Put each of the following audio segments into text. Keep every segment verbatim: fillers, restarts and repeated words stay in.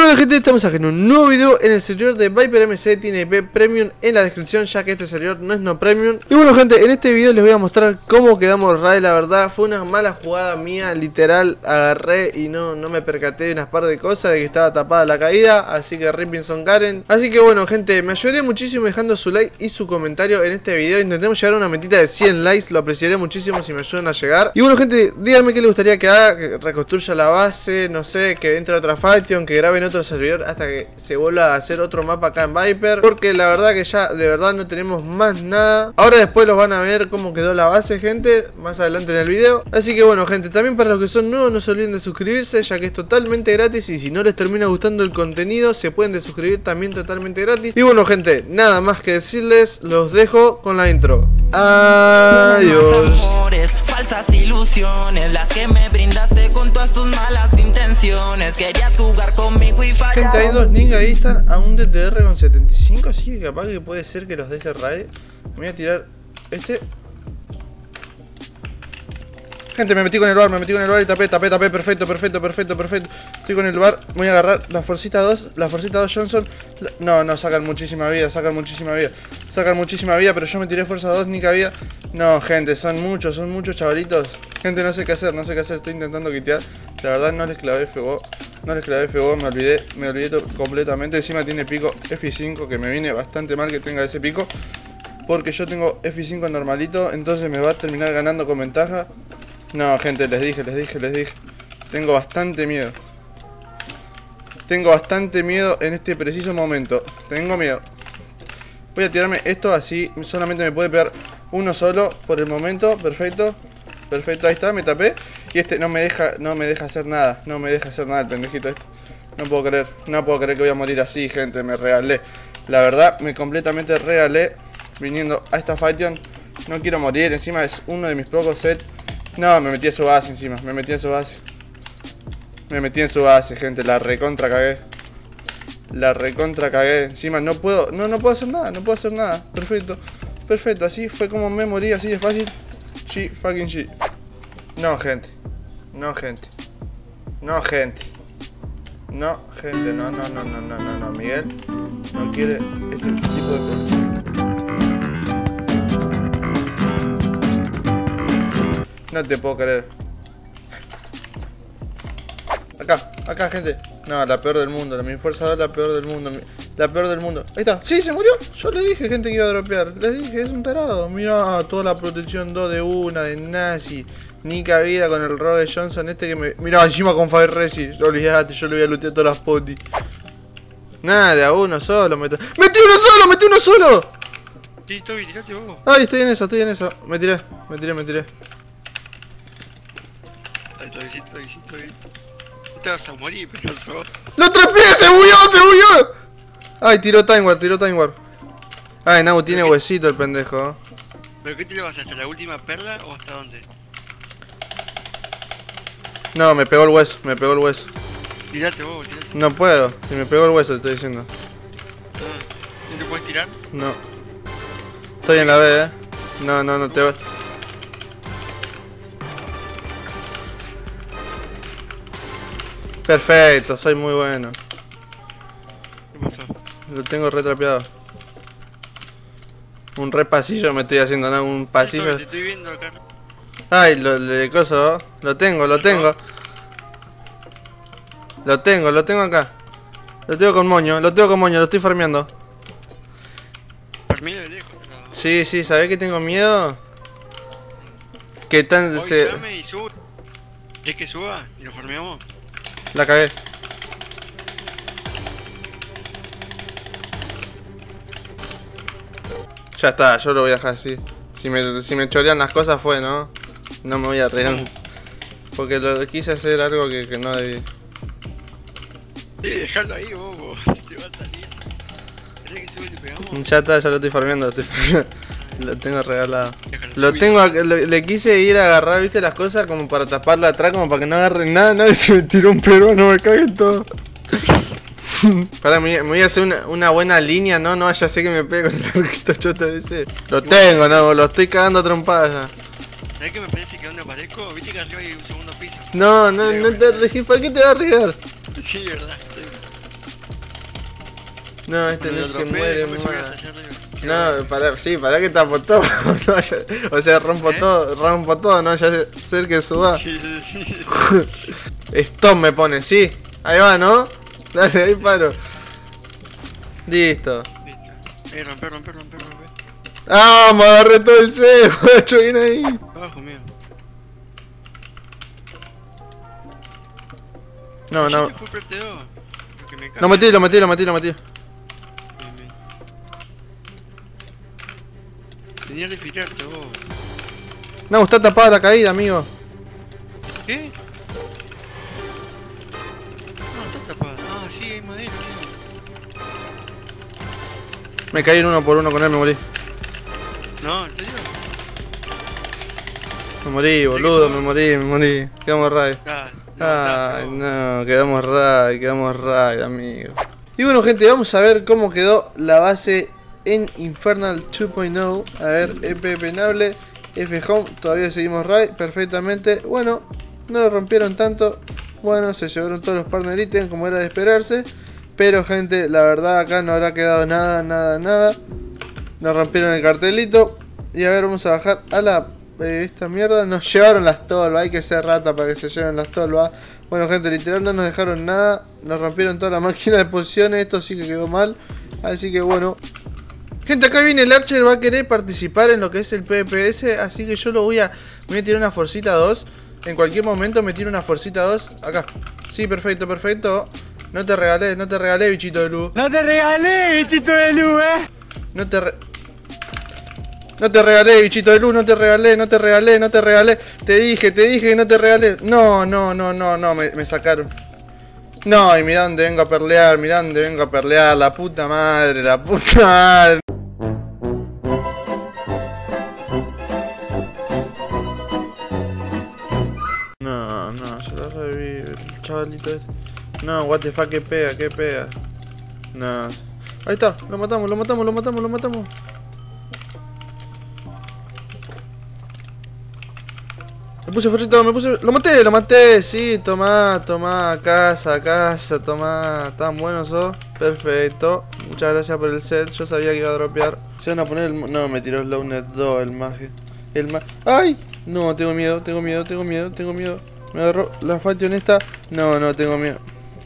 Hola gente, estamos aquí en un nuevo video en el servidor de Viper M C. Tiene I P Premium en la descripción, ya que este servidor no es no Premium. Y bueno gente, en este video les voy a mostrar cómo quedamos raid. La verdad fue una mala jugada mía, literal, agarré y no, no me percaté de unas par de cosas, de que estaba tapada la caída. Así que Ripinson Karen. Así que bueno gente, me ayudaría muchísimo dejando su like y su comentario en este video. Intentemos llegar a una metita de cien likes, lo apreciaré muchísimo si me ayudan a llegar. Y bueno gente, díganme qué les gustaría que haga, que reconstruya la base, no sé, que entre otra faction, que grabe en otro servidor hasta que se vuelva a hacer otro mapa acá en Viper, porque la verdad que ya de verdad no tenemos más nada. Ahora después los van a ver cómo quedó la base gente, más adelante en el video. Así que bueno gente, también para los que son nuevos no se olviden de suscribirse, ya que es totalmente gratis. Y si no les termina gustando el contenido, se pueden desuscribir también totalmente gratis. Y bueno gente, nada más que decirles, los dejo con la intro. Adiós. Falsas ilusiones, las que me brindaste con todas tus malas intenciones. Querías jugar conmigo y fallar. Gente, hay dos niggas ahí, están a un D T R con setenta y cinco, así que capaz que puede ser que los deje raid. Me voy a tirar este. Gente, me metí con el bar, me metí con el bar y tapé, tapé, tapé, perfecto, perfecto, perfecto, perfecto. Estoy con el bar, voy a agarrar la forcita dos, la forcita dos Johnson. No, no, sacan muchísima vida, sacan muchísima vida. Sacan muchísima vida, pero yo me tiré fuerza dos, ni cabida. No, gente, son muchos, son muchos chavalitos. Gente, no sé qué hacer, no sé qué hacer, estoy intentando quitear. La verdad no les clavé F O, no les clavé F O, me olvidé, me olvidé completamente. Encima tiene pico F cinco, que me viene bastante mal que tenga ese pico, porque yo tengo F cinco normalito, entonces me va a terminar ganando con ventaja. No, gente, les dije, les dije, les dije. Tengo bastante miedo. Tengo bastante miedo en este preciso momento. Tengo miedo. Voy a tirarme esto así. Solamente me puede pegar uno solo por el momento. Perfecto. Perfecto, ahí está, me tapé. Y este no me deja, no me deja hacer nada. No me deja hacer nada el pendejito este. No puedo creer, no puedo creer que voy a morir así, gente. Me regalé. La verdad, me completamente regalé viniendo a esta faction. No quiero morir, encima es uno de mis pocos sets. No, me metí en su base encima, me metí en su base. Me metí en su base, gente, la recontra cagué. La recontra cagué. Encima no puedo, no, no puedo hacer nada, no puedo hacer nada. Perfecto, perfecto, así fue como me morí, así de fácil. G fucking G. No, gente. No, gente. No, gente. No, gente, no, no, no, no, no, no, no, Miguel no quiere este tipo de cosas. No te puedo creer. Acá, acá gente. No, la peor del mundo. Mi fuerza dos, la peor del mundo. La peor del mundo. Ahí está. Sí, se murió. Yo le dije, gente, que iba a dropear. Les dije, es un tarado. Mira, toda la protección dos de una, de nazi. Ni cabida con el Robert Johnson este que me... Mira, encima con Fire Resi. Olvídate, yo le voy a lootear todas las potis. Nada, de a uno solo. Met... ¡Metí uno solo! ¡Metí uno solo! Sí, Toby, tirate vos. Ay, estoy en eso, estoy en eso. Me tiré, me tiré, me tiré. Ay, Toby, sí, Toby, sí, Toby. Te vas a morir, pero no. ¡Lo trapié! ¡Se bugueó! ¡Se bugueó! Ay, tiró Time Warp, tiró Time Warp. Ay, Nau, tiene huesito el pendejo. ¿Pero qué te lo vas hasta la última perla o hasta dónde? No, me pegó el hueso, me pegó el hueso. Tirate vos, tirate. No puedo, si me pegó el hueso, te estoy diciendo. Ah, ¿no te puedes tirar? No. Estoy en la B, eh. No, no, no te va. Perfecto, soy muy bueno. ¿Qué pasó? Lo tengo retrapeado. Un re pasillo me estoy haciendo, ¿no? Un pasillo. Te estoy viendo acá. Ay, lo, le coso, lo tengo, lo tengo. Lo tengo, lo tengo acá. Lo tengo con moño, lo tengo con moño, lo estoy farmeando. Farmeo de lejos, no. Sí, sí, ¿sabés que tengo miedo? Que tan se... Y sube. ¿Querés que suba y lo farmeamos? La cagué. Ya está, yo lo voy a dejar así. Si me, si me chorean las cosas fue, ¿no? No me voy a arriesgar. Porque lo, quise hacer algo que, que no debí. Sí, dejalo ahí, bobo. Te va a salir. ¿Querés que sube y te pegamos? Ya está, ya lo estoy farmeando. Lo, estoy... lo tengo regalado. Lo tengo, le, le quise ir a agarrar, viste, las cosas como para taparlo atrás, como para que no agarren nada. Nadie se me tiró un peruano, me caguen todo. Para mí, me voy a hacer una, una buena línea, no, no, ya sé que me pego el larguito chota ese. Lo tengo, no, lo estoy cagando a trompadas ya. ¿Sabés que me parece que donde aparezco? ¿Viste que arriba hay un segundo piso? No, no, no te arriesgues, ¿para qué te vas a arriesgar? Sí, verdad. No, este Cuando no lo se dropee, muere después se más. queda allá arriba. No, para, sí, para que tapo todo. No, ya- o sea, rompo ¿Eh? todo, rompo todo, no, ya sé, sé que suba. Sí, sí, sí. Stop me pone, sí. Ahí va, ¿no? Dale, ahí paro. Listo. Listo. Eh, rompe, rompe, rompe, rompe. Ah, me agarré todo el C, macho, viene ahí. Abajo mío. No, no. Yo fui P T dos, porque me Lo metí, lo metí, lo metí, lo metí. Bien, bien. Tenía que tirarte vos. No, está tapada la caída, amigo. ¿Qué? No, está tapada. Ah, sí, hay madera. Me caí en uno por uno con él, me morí. No, ¿en serio? Me morí, boludo, me morí, me morí. Quedamos ray. Ah, no, Ay, está, no, quedamos ray, quedamos ray, amigo. Y bueno, gente, vamos a ver cómo quedó la base en Infernal dos punto cero. A ver, E P penable, F home, todavía seguimos ray, perfectamente. Bueno, no lo rompieron tanto. Bueno, se llevaron todos los partner ítems como era de esperarse. Pero, gente, la verdad acá no habrá quedado nada, nada, nada. Nos rompieron el cartelito. Y a ver, vamos a bajar a la... Eh, esta mierda. Nos llevaron las tolvas. Hay que ser rata para que se lleven las tolvas. Bueno, gente, literal no nos dejaron nada. Nos rompieron toda la máquina de posiciones. Esto sí que quedó mal. Así que bueno. Gente, acá viene el Archer. Va a querer participar en lo que es el P V S. Así que yo lo voy a... Voy a tirar una forcita dos. En cualquier momento me tiro una forcita dos. Acá. Sí, perfecto, perfecto. No te regalé, no te regalé, bichito de luz. No te regalé, bichito de luz, eh. No te re... No te regalé, bichito de luz, no te regalé, no te regalé, no te regalé. Te dije, te dije que no te regalé. No, no, no, no, no, me, me sacaron. No, y mirá dónde vengo a perlear, mirá dónde vengo a perlear. La puta madre, la puta madre. No, no, se lo revive el chavalito este. No, what the fuck, que pega, que pega. No. Ahí está, lo matamos, lo matamos, lo matamos, lo matamos. Me puse forrito, me puse... Lo maté, lo maté, sí, tomá, tomá, casa, casa, tomá. Tan buenos sos. Perfecto. Muchas gracias por el set, yo sabía que iba a dropear. Se van a poner el... No, me tiró Slownet dos, el maje. El ma... ¡Ay! No, tengo miedo, tengo miedo, tengo miedo, tengo miedo. Me agarró la Faction esta. No, no, tengo miedo.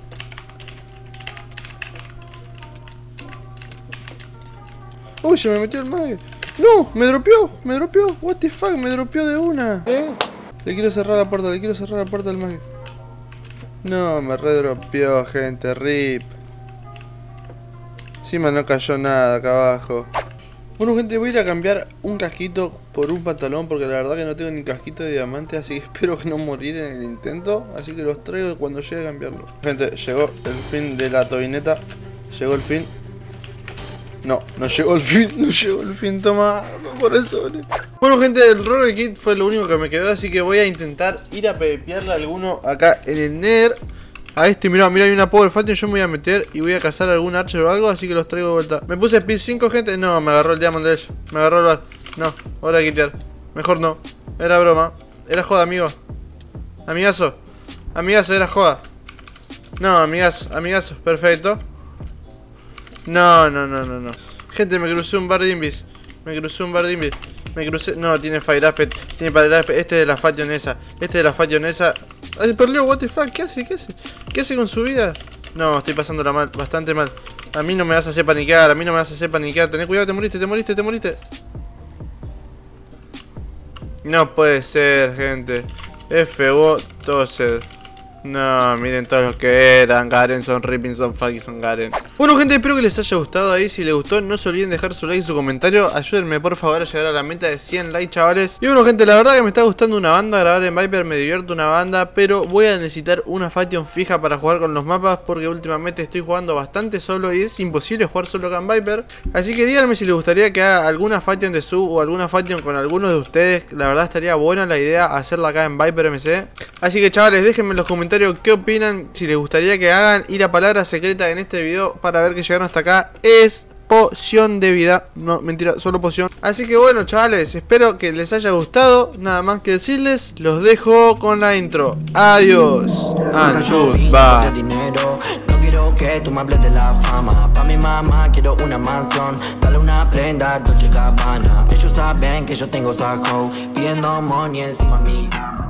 Uy, se me metió el mague. No, me dropeó, me dropeó. What the fuck, me dropeó de una. ¿Eh? Le quiero cerrar la puerta, le quiero cerrar la puerta al mague. No, me redropeó, gente, rip. Encima no cayó nada acá abajo. Bueno, gente, voy a ir a cambiar un casquito por un pantalón, porque la verdad que no tengo ni casquito de diamante, así que espero que no morir en el intento. Así que los traigo cuando llegue a cambiarlo. Gente, llegó el fin de la tobineta. Llegó el fin. No, no llegó el fin, no llegó el fin, toma, corazones. Bueno, gente, el Roller Kit fue lo único que me quedó, así que voy a intentar ir a pepearle a alguno acá en el Nether. A este, mirá, mirá, hay una Power Faction, yo me voy a meter y voy a cazar algún Archer o algo, así que los traigo de vuelta. Me puse Speed cinco, gente, no, me agarró el Diamond Edge, me agarró el bat. No, hora de quitear, mejor no, era broma, era joda, amigo. Amigazo, amigazo, era joda. No, amigazo, amigazo, perfecto. No, no, no, no, no. Gente, me crucé un bar de invis. Me crucé un bar de invis. Me crucé... No, tiene Fire Aspect. Tiene Fire Aspect. Este es de la Faction esa. Este es de la Faction esa. Ay, perdió, what the fuck. ¿Qué hace? ¿Qué hace? ¿Qué hace con su vida? No, estoy pasándola mal. Bastante mal. A mí no me vas a hacer paniquear. A mí no me vas a hacer paniquear. Tené cuidado, te moriste, te moriste, te moriste. No puede ser, gente. F O Tossed. No, miren todos los que eran. Garen, son Ripping, son fucking, son Garen. Bueno, gente, espero que les haya gustado ahí. Si les gustó, no se olviden dejar su like y su comentario. Ayúdenme, por favor, a llegar a la meta de cien likes, chavales. Y bueno, gente, la verdad que me está gustando una banda. Grabar en Viper me divierto una banda. Pero voy a necesitar una faction fija para jugar con los mapas, porque últimamente estoy jugando bastante solo y es imposible jugar solo acá en Viper. Así que díganme si les gustaría que haga alguna faction de sub o alguna faction con alguno de ustedes. La verdad estaría buena la idea hacerla acá en Viper M C. Así que, chavales, déjenme en los comentarios qué opinan, si les gustaría que hagan. Y la palabra secreta en este video para ver que llegaron hasta acá es poción de vida. No, mentira, solo poción. Así que bueno, chavales, espero que les haya gustado. Nada más que decirles, los dejo con la intro. Adiós and goodbye. quiero que tú me hables de la fama. Pa' mi mamá quiero una mansión, dale una prenda, Dolce Gabbana. Ellos saben que yo tengo esa hoe, pidiendo money encima mía.